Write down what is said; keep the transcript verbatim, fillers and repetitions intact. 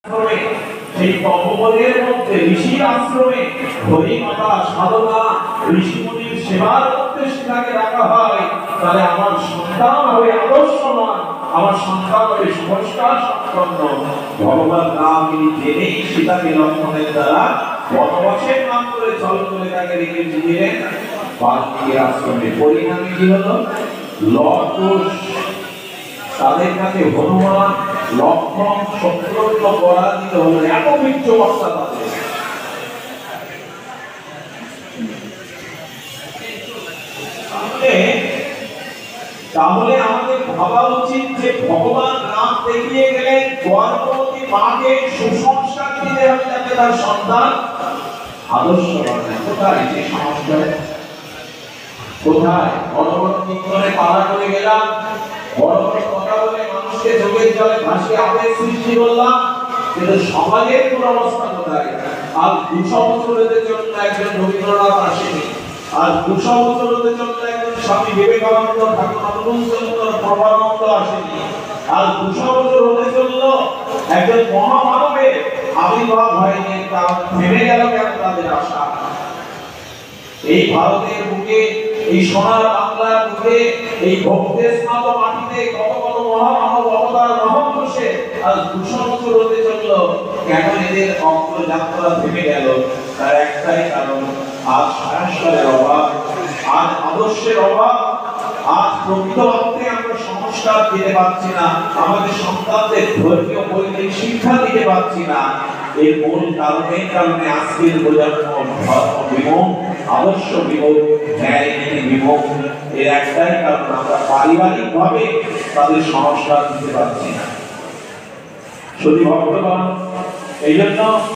সেই তপবনের মধ্যে ঋষির আশ্রমে হরিমাতা সাধনা ঋষিমুনির সেবার মধ্যে সেটাকে রাখা হয়, তাহলে আমার সন্তান হবে আদর্শমান, আমার সন্তান হবে সংস্কার সম্পন্ন। ভগবান রাম তিনি জেনেই সীতাকে লক্ষ্মণের দ্বারা বনবাসের নাম করে চল করে তাকে রেখে দিলেন বাল্মীকির আশ্রমে। পরিণামে কি হলো? লটুস তাদের কাছে হনুমান লক্ষ্মণ শত্রুঘ্ন পরাজিত হলো। এত বিচ্ছ অবস্থা তাদের। তাহলে আমাদের ভাবা উচিত যে ভগবান রাম দেখিয়ে গেলেন গর্ভবতী মাকে সুসংস্কার দিতে হবে যাতে তার সন্তান আদর্শ হয়। কোথায় সেই সংস্কার? কোথায়? বড় বড় কীর্তনে পালা করে গেলাম, বড় বড় কথা বলে মানুষকে চোখের জলে ভাসিয়ে আবেগ সৃষ্টি করলাম, কিন্তু সমাজের দুরবস্থা কোথায়? আর দুশো বছর হতে জন্য একজন রবীন্দ্রনাথ আসেনি, আর দুশো বছর হতে জন্য একজন স্বামী বিবেকানন্দ ঠাকুর অনুকূলচন্দ্র প্রভানন্দ আসেনি, আর দুশো বছর হতে চলল একজন মহামানবের আবির্ভাব হয়নি। কারণ থেমে গেল কেন তাদের আশা? এই ভারতের বুকে, এই সোনার বাংলার বুকে, এই ভক্তের স্নাত মাটিতে কত কত মহামানব অবতার মহাপুরুষে আজ দুশো বছর হতে চলল, কেন এদের অগ্রযাত্রা থেমে গেল? তার একটাই কারণ, আজ সংস্কারের অভাব, আজ আদর্শের অভাব, আজ প্রকৃত অর্থে আমরা সংস্কার দিতে পারছি না, আমাদের সন্তানদের ধর্মীয় বৈদিক শিক্ষা দিতে পারছি না। এর মূল কারণের কারণে আজকের প্রজন্ম ধর্ম বিমুখ, আদর্শ বিমুখ, ন্যায় নীতি বিমুখ। এর একটাই কারণ, আমরা পারিবারিক ভাবে তাদের সংস্কার দিতে পারছি না। শুধু ভক্তগণ এই জন্য